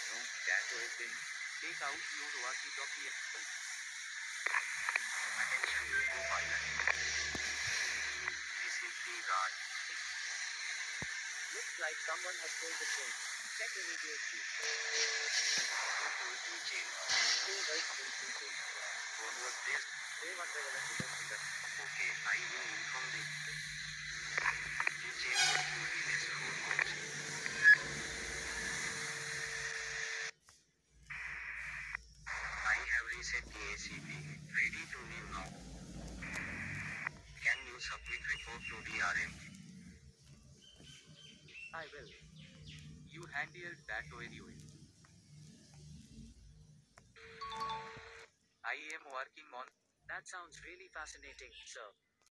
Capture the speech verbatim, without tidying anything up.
No, that was then. Take out your walkie-talkie. Attention loco pilot. This is the guard. Looks like someone has pulled the chain. Check immediately. Who pulled the chain? Two very skilled people. What was this? They were the investigator. Okay, I will inform the the chain working release for coach. I have reset the A C P. Ready to leave now. Can you submit report to the R M? I will. You handled that very well. I am working on. That sounds really fascinating, sir.